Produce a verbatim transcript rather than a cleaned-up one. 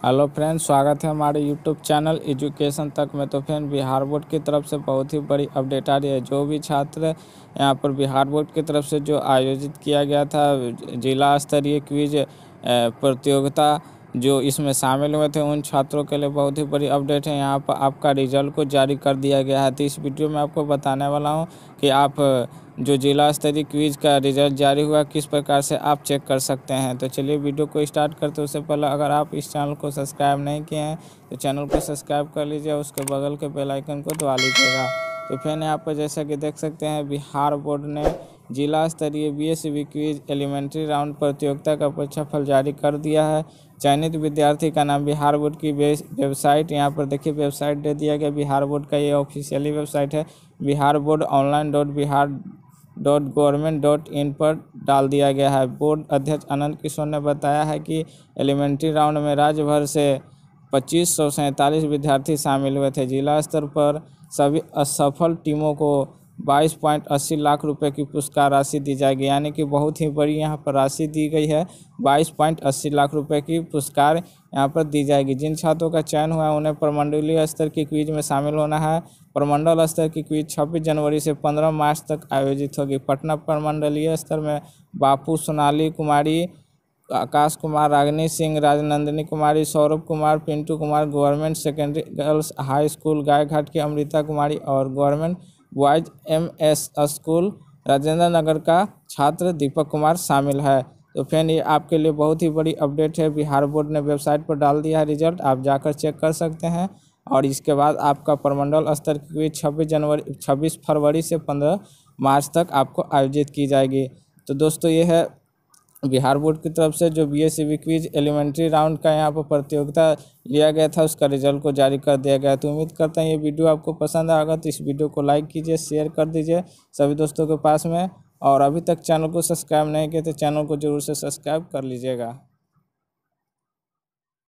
Hello friends, स्वागत है हमारे यूट्यूब चैनल एजुकेशन तक में। तो फ्रेंड, बिहार बोर्ड की तरफ से बहुत ही बड़ी अपडेट आ रही है। जो भी छात्र यहां पर बिहार बोर्ड की तरफ से जो आयोजित किया गया था जिला स्तरीय क्विज प्रतियोगिता, जो इसमें शामिल हुए थे, उन छात्रों के लिए बहुत ही बड़ी अपडेट है। यहां पर आपका रिजल्ट को जारी कर दिया गया है। तो इस वीडियो में आपको बताने वाला हूं कि आप जो जिला स्तरीय क्विज का रिजल्ट जारी हुआ किस प्रकार से आप चेक कर सकते हैं। तो चलिए वीडियो को स्टार्ट करते हैं। उससे पहले अगर आप इस चैनल को सब्सक्राइब नहीं किए हैं तो चैनल को सब्सक्राइब कर लीजिए, उसके बगल के बेल आइकन को दबा लीजिएगा। तो फिर यहाँ पर जैसा कि देख सकते हैं, बिहार बोर्ड ने जिला स्तरीय B S V quiz elementary round प्रतियोगिता का परीक्षाफल जारी कर दिया है। चयनित विद्यार्थी का नाम बिहार बोर्ड की वेबसाइट, यहाँ पर देखिए वेबसाइट दे दिया गया बिहार बोर्ड का, ये ऑफिशियली वेबसाइट है Bihar board online dot Bihar dot government dot in पर डाल दिया गया है। बोर्ड अध्यक्ष आनंद किशोर ने बताया है कि एलिमेंट्री राउंड में राज्य भर से पच्चीस सौ सैंतालीस विद्यार्थी शामिल हुए थे। जिला स्तर पर सभी असफल टीमों को बाईस पॉइंट अस्सी लाख रुपए की पुरस्कार राशि दी जाएगी, यानी कि बहुत ही बड़ी यहां पर राशि दी गई है। बाईस पॉइंट अस्सी लाख रुपए की पुरस्कार यहां पर दी जाएगी। जिन छात्रों का चयन हुआ है उन्हें प्रमंडलीय स्तर की क्विज में शामिल होना है। प्रमंडल स्तर की क्विज छब्बीस जनवरी से पंद्रह मार्च तक आयोजित होगी। पटना प्रमंडलीय स्तर में Bapu, Sonali Kumari, Akash Kumar, Ragini Singh, Rajnandini Kumari, Saurabh Kumar, Pintu Kumar, government secondary girls high school Gaighat की अमृता कुमारी और government boys M S school Rajendra Nagar का छात्र दीपक कुमार शामिल है। तो फ्रेंड, ये आपके लिए बहुत ही बड़ी अपडेट है। बिहार बोर्ड ने वेबसाइट पर डाल दिया है रिजल्ट, आप जाकर चेक कर सकते हैं। और इसके बाद आपका प्रमंडल स्तर की क्विज छब्बीस जनवरी छब्बीस फरवरी से पंद्रह मार्च तक आपको आयोजित की जाएगी। तो दोस्तों, ये है बिहार बोर्ड की तरफ से जो B S V quiz elementary round का यहाँ पर प्रतियोगिता लिया गया था, उसका रिजल्ट को जारी कर दिया गया। तो उम्मीद करते हैं ये वीडियो आपको पसंद आएगा। तो इस वीडियो को लाइक कीजिए, शेयर कर दीजिए सभी दोस्तों के पास में। और अभी तक चैनल को सब्सक्राइब नहीं किए तो चैनल को जरूर से सब्सक्राइब कर लीजिएगा।